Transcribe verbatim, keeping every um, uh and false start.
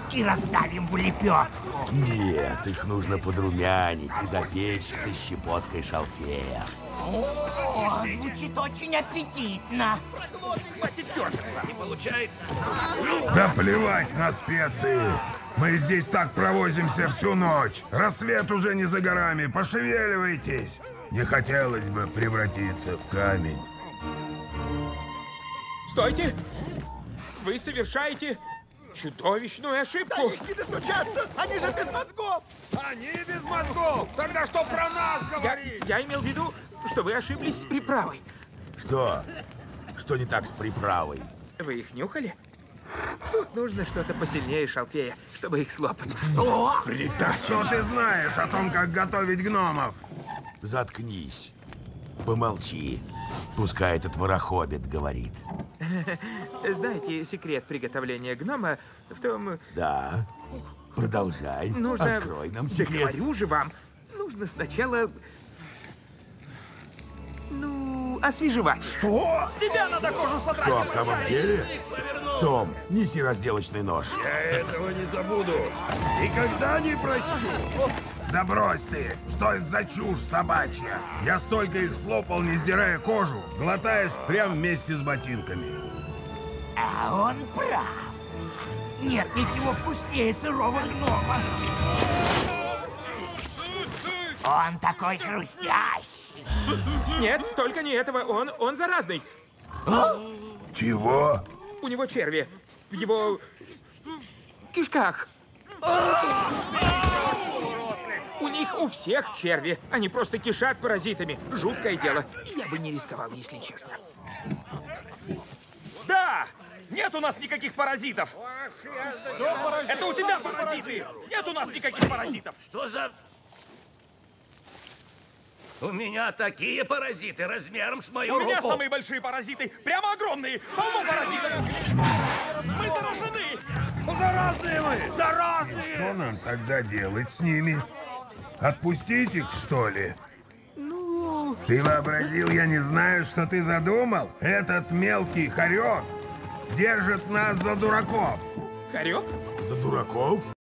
и раздавим в лепешку. Нет, их нужно подрумянить и запечь со щепоткой шалфея. О, звучит очень аппетитно. Хватит дергаться. Не получается. Да плевать на специи. Мы здесь так провозимся всю ночь. Рассвет уже не за горами. Пошевеливайтесь. Не хотелось бы превратиться в камень. Стойте! Вы совершаете чудовищную ошибку. До них не достучаться! Они же без мозгов! Они без мозгов! Тогда что про нас Я, говорить? я имел в виду, что вы ошиблись с приправой. Что? Что не так с приправой? Вы их нюхали? Тут нужно что-то посильнее шалфея, чтобы их слопать. Что? Да что ты знаешь о том, как готовить гномов? Заткнись. Помолчи. Пускай этот ворохоббит говорит. Знаете, секрет приготовления гнома в том... Да. Продолжай. Нужно... Открой нам Да секрет. говорю же вам, нужно сначала... Ну, освежевать. Что? С тебя надо кожу содрать. Что, в самом деле? Том, неси разделочный нож. Я этого не забуду. Никогда не прощу. Да брось ты! Что это за чушь собачья? Я столько их слопал, не сдирая кожу. Глотаешь прямо вместе с ботинками. А он прав. Нет ничего вкуснее сырого гнома. Он такой хрустящий. Нет, только не этого. Он, он заразный. Чего? У него черви. В его... кишках. У них у всех черви. Они просто кишат паразитами. Жуткое дело. Я бы не рисковал, если честно. Да! Нет у нас никаких паразитов. Это у тебя паразиты. Нет у нас никаких паразитов. Что за... У меня такие паразиты размером с мою У руку. меня самые большие паразиты. Прямо огромные. Полно паразитов. Мы заражены. Заразные мы. Заразные. Что нам тогда делать с ними? Отпустить их, что ли? Ну... Ты вообразил, я не знаю, что ты задумал? Этот мелкий хорек держит нас за дураков. Хорек? За дураков?